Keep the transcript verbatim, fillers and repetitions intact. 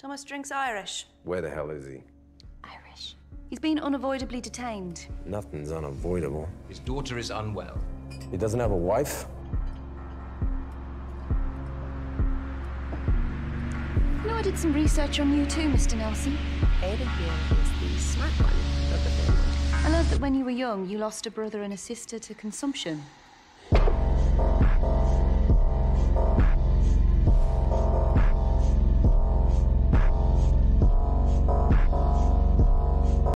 Thomas drinks Irish. Where the hell is he? Irish. He's been unavoidably detained. Nothing's unavoidable. His daughter is unwell. He doesn't have a wife? You know, I did some research on you too, Mister Nelson. Ada here is the smart one of the family. I learned that when you were young, you lost a brother and a sister to consumption.